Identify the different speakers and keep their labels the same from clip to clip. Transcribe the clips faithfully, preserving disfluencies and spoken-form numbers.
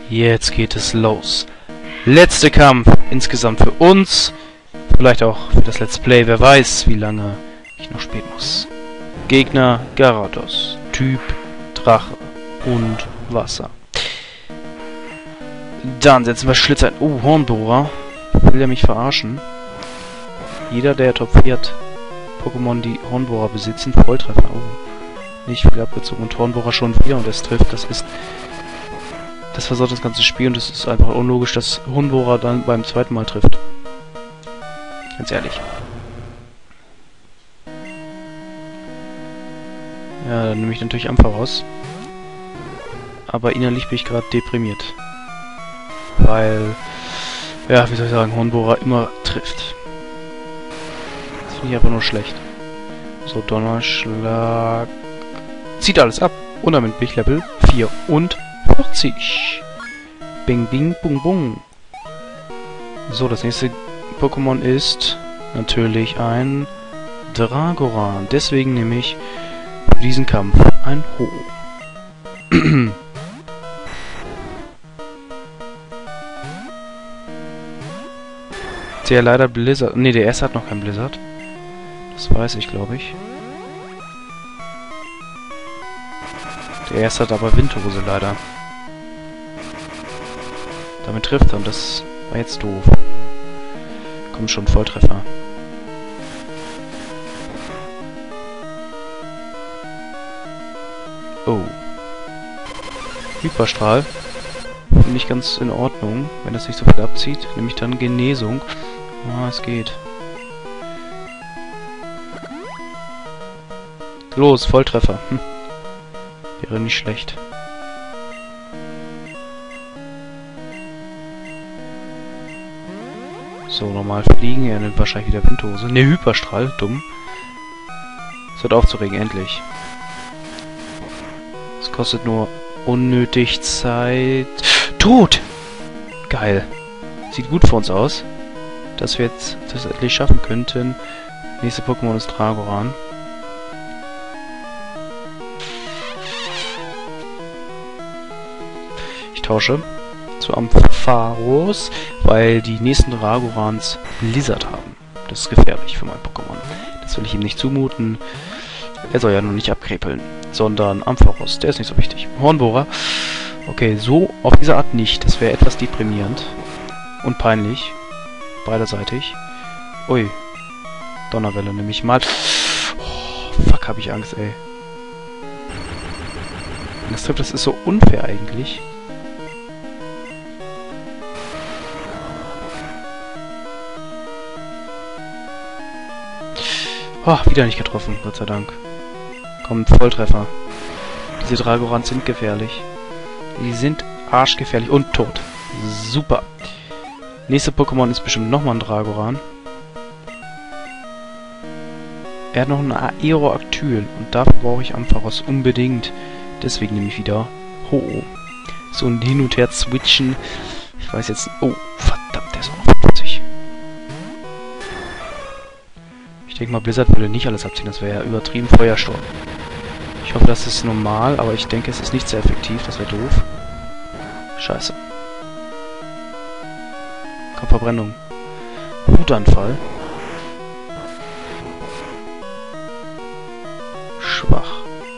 Speaker 1: Jetzt geht es los. Letzter Kampf insgesamt für uns. Vielleicht auch für das Let's Play. Wer weiß, wie lange ich noch spielen muss. Gegner Gyarados. Typ Drache und Wasser. Dann setzen wir Schlitz ein. Oh, Hornbohrer. Will er mich verarschen? Jeder der Top vier Pokémon, die Hornbohrer besitzen, Volltreffer. Oh, nicht viel abgezogen. Und Hornbohrer schon wieder und es trifft. Das ist... Das versaut das ganze Spiel und es ist einfach unlogisch, dass Hornbohrer dann beim zweiten Mal trifft. Ganz ehrlich. Ja, dann nehme ich natürlich Ampharos. Aber innerlich bin ich gerade deprimiert. Weil, ja, wie soll ich sagen, Hornbohrer immer trifft. Das finde ich aber nur schlecht. So, Donnerschlag. Zieht alles ab. Und damit bin ich Level vierundvierzig. Bing, bing, bung, bung. So, das nächste Pokémon ist natürlich ein Dragoran. Deswegen nehme ich für diesen Kampf ein Ho. Der leider Blizzard... Ne, der erste hat noch kein Blizzard. Das weiß ich, glaube ich. Der erste hat aber Windhose leider. Damit trifft er und das war jetzt doof. Kommt schon, Volltreffer. Oh. Hyperstrahl. Finde ich ganz in Ordnung, wenn das nicht so viel abzieht. Nämlich dann Genesung. Ah, es geht. Los, Volltreffer. Hm. Wäre nicht schlecht. So, normal fliegen. Er nimmt wahrscheinlich wieder Windhose. Ne, Hyperstrahl. Dumm. Es wird aufzuregen, endlich. Es kostet nur unnötig Zeit. Tod! Geil. Sieht gut für uns aus. Dass wir jetzt das endlich schaffen könnten. Nächste Pokémon ist Dragoran. Ich tausche zu Ampharos, weil die nächsten Dragorans Blizzard haben. Das ist gefährlich für mein Pokémon. Das will ich ihm nicht zumuten. Er soll ja nur nicht abkrepeln, sondern Ampharos. Der ist nicht so wichtig. Hornbohrer. Okay, so auf diese Art nicht. Das wäre etwas deprimierend und peinlich. Beiderseitig. Ui. Donnerwelle nehme ich mal. Oh, fuck, habe ich Angst, ey. Das trifft, das ist so unfair eigentlich. Oh, wieder nicht getroffen, Gott sei Dank. Kommt, Volltreffer. Diese Dragorans sind gefährlich. Die sind arschgefährlich und tot. Super. Nächste Pokémon ist bestimmt nochmal ein Dragoran. Er hat noch ein Aeroactyl und dafür brauche ich Ampharos unbedingt. Deswegen nehme ich wieder Ho-Oh. So ein Hin und Her switchen. Ich weiß jetzt... Oh, verdammt, der ist auch noch fünfzig. Ich denke mal, Blizzard würde nicht alles abziehen. Das wäre ja übertrieben Feuersturm. Ich hoffe, das ist normal, aber ich denke, es ist nicht sehr effektiv. Das wäre doof. Scheiße. Komm, Verbrennung. Wutanfall. Schwach.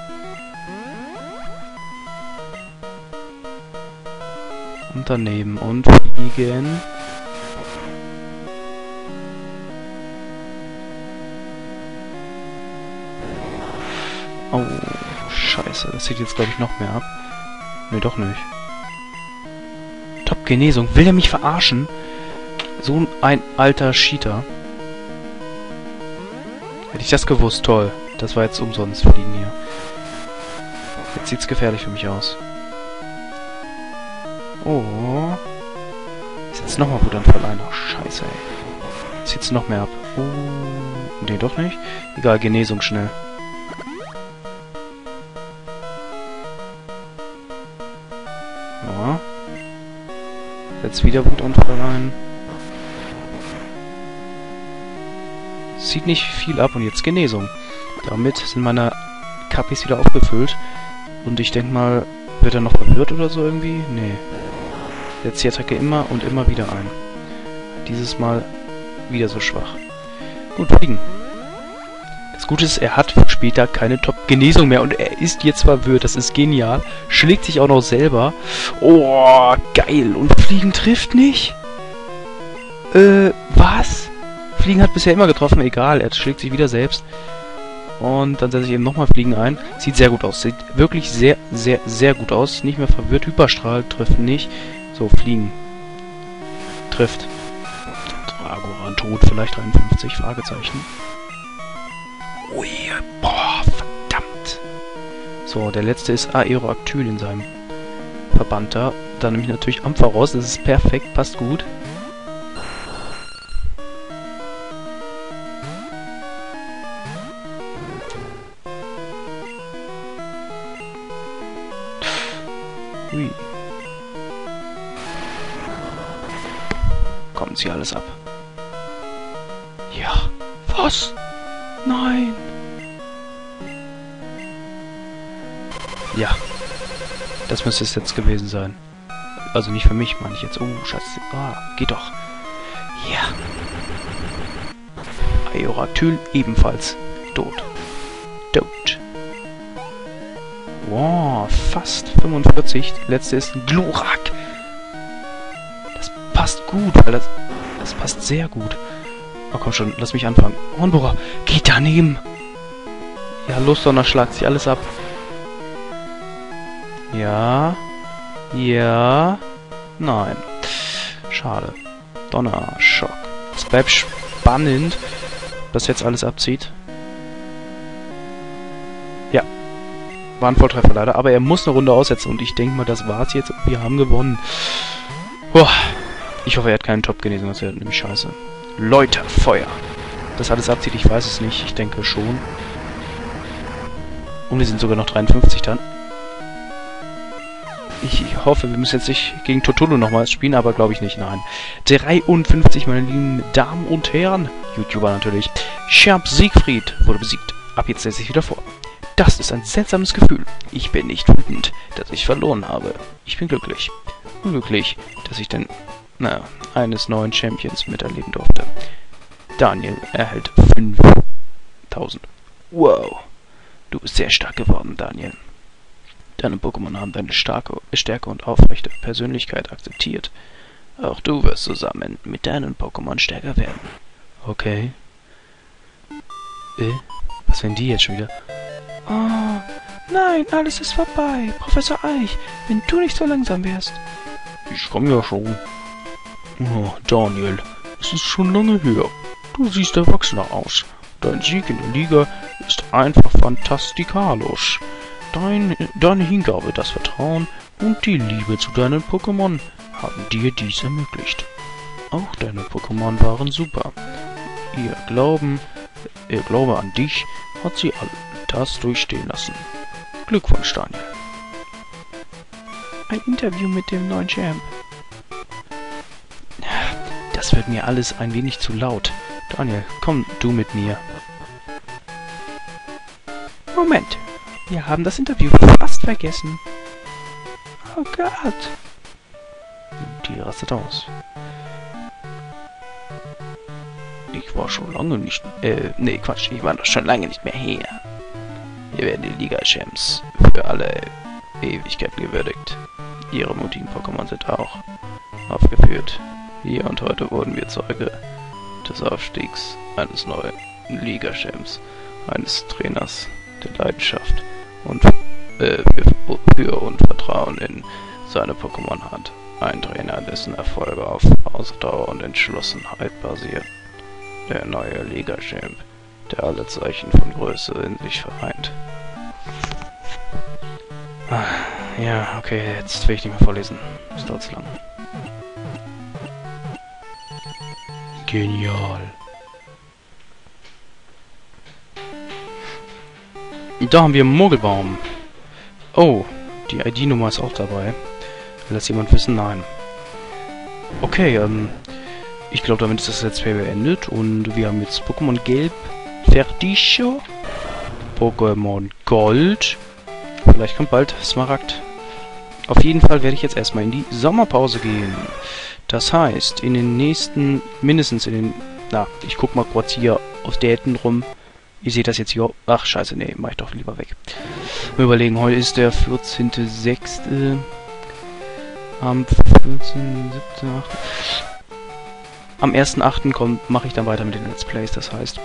Speaker 1: Und daneben und fliegen. Oh, scheiße. Das sieht jetzt, glaube ich, noch mehr ab. Ne, doch nicht. Top-Genesung. Will er mich verarschen? So ein alter Cheater. Hätte ich das gewusst, toll. Das war jetzt umsonst fliegen hier. Jetzt sieht's gefährlich für mich aus. Oh. Ist jetzt nochmal Wutanfall ein. Oh, scheiße, ey. Jetzt sieht's noch mehr ab. Oh. Ne, doch nicht. Egal, Genesung schnell. Ja. Jetzt wieder Wutanfall ein. Sieht nicht viel ab und jetzt Genesung. Damit sind meine K Ps wieder aufgefüllt. Und ich denke mal, wird er noch verwirrt oder so irgendwie? Nee. Setzt die Attacke immer und immer wieder ein. Dieses Mal wieder so schwach. Gut, fliegen. Das Gute ist, er hat später keine Top-Genesung mehr und er ist jetzt verwirrt. Das ist genial. Schlägt sich auch noch selber. Oh, geil. Und Fliegen trifft nicht? Äh, was? Fliegen hat bisher immer getroffen. Egal, er schlägt sich wieder selbst. Und dann setze ich eben nochmal Fliegen ein. Sieht sehr gut aus. Sieht wirklich sehr, sehr, sehr gut aus. Nicht mehr verwirrt. Hyperstrahl trifft nicht. So, Fliegen. Trifft. Dragoran tot. Vielleicht dreiundfünfzig. Fragezeichen. Ui, boah, verdammt. So, der letzte ist Aeroactyl in seinem Verband da. Dann nehme ich natürlich Ampharos. Das ist perfekt. Passt gut. Ui. Kommt sie alles ab. Ja. Was? Nein. Ja. Das müsste es jetzt gewesen sein. Also nicht für mich, meine ich jetzt. Oh, Schatz. Ah, geht doch. Ja. Aeroactyl ebenfalls. Tot. Tot. Wow, fast fünfundvierzig. Letzte ist ein Glurak. Das passt gut, weil das... Das passt sehr gut. Oh, komm schon, lass mich anfangen. Hornbohrer, geht daneben. Ja, los, Donnerschlag, zieh alles ab. Ja. Ja. Nein. Schade. Donnerschock. Es bleibt spannend, was jetzt alles abzieht. Ja. War ein Volltreffer leider, aber er muss eine Runde aussetzen und ich denke mal, das war's jetzt. Wir haben gewonnen. Boah. Ich hoffe, er hat keinen Top-Genesung, das wäre nämlich scheiße. Leute, Feuer. Das alles abzieht, ich weiß es nicht. Ich denke schon. Und wir sind sogar noch dreiundfünfzig dann. Ich hoffe, wir müssen jetzt nicht gegen Totolo nochmals spielen, aber glaube ich nicht, nein. dreiundfünfzig, meine lieben Damen und Herren. YouTuber natürlich. Champ Siegfried wurde besiegt. Ab jetzt setze ich wieder vor. Das ist ein seltsames Gefühl. Ich bin nicht wütend, dass ich verloren habe. Ich bin glücklich. Unglücklich, dass ich den... na, eines neuen Champions miterleben durfte. Daniel erhält fünftausend. Wow. Du bist sehr stark geworden, Daniel. Deine Pokémon haben deine starke, Stärke und aufrechte Persönlichkeit akzeptiert. Auch du wirst zusammen mit deinen Pokémon stärker werden. Okay. Äh? Was sind die jetzt schon wieder? Oh, nein, alles ist vorbei. Professor Eich, wenn du nicht so langsam wärst. Ich komme ja schon. Oh, Daniel, es ist schon lange her. Du siehst erwachsener aus. Dein Sieg in der Liga ist einfach fantastikalisch. Dein, deine Hingabe, das Vertrauen und die Liebe zu deinen Pokémon haben dir dies ermöglicht. Auch deine Pokémon waren super. Ihr Glauben, ihr Glaube an dich hat sie all das durchstehen lassen. Glückwunsch, Daniel. Ein Interview mit dem neuen Champ. Das wird mir alles ein wenig zu laut. Daniel, komm du mit mir. Moment, wir haben das Interview fast vergessen. Oh Gott. Die rastet aus. Ich war schon lange nicht... Äh, nee, Quatsch, ich war doch schon lange nicht mehr her. Hier werden die Liga-Champs für alle Ewigkeiten gewürdigt. Ihre mutigen Pokémon sind auch aufgeführt. Hier und heute wurden wir Zeuge des Aufstiegs eines neuen Liga-Champs, eines Trainers der Leidenschaft und äh, für, für und Vertrauen in seine Pokémon hat. Ein Trainer, dessen Erfolge auf Ausdauer und Entschlossenheit basiert. Der neue Liga-Champ, der alle Zeichen von Größe in sich vereint. Ah, ja, okay, jetzt will ich nicht mehr vorlesen. Das dauert zu lang. Genial. Da haben wir Mogelbaum. Oh, die I D-Nummer ist auch dabei. Will das jemand wissen? Nein. Okay, ähm, ich glaube, damit ist das Let's Play beendet. Und wir haben jetzt Pokémon Gelb fertig. Pokémon Gold. Vielleicht kommt bald Smaragd. Auf jeden Fall werde ich jetzt erstmal in die Sommerpause gehen. Das heißt, in den nächsten, mindestens in den, na, ich guck mal kurz hier auf Daten rum. Ihr seht das jetzt hier. Ach, scheiße, nee, mach ich doch lieber weg. Mal überlegen, heute ist der vierzehnte sechste Am vierzehnten siebten achten Am ersten achten kommt, mache ich dann weiter mit den Let's Plays, das heißt,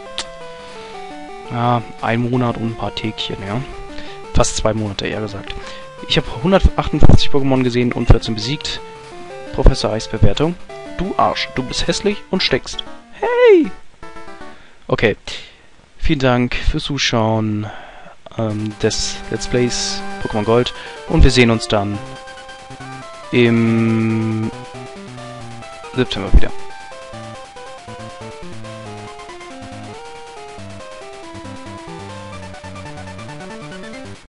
Speaker 1: ja, ein Monat und ein paar Tägchen, ja. Fast zwei Monate, eher gesagt. Ich habe hundertachtundfünfzig Pokémon gesehen und vierzehn besiegt. Professor Eis Bewertung. Du Arsch, du bist hässlich und steckst. Hey! Okay. Vielen Dank fürs Zuschauen ähm, des Let's Plays Pokémon Gold. Und wir sehen uns dann im September wieder.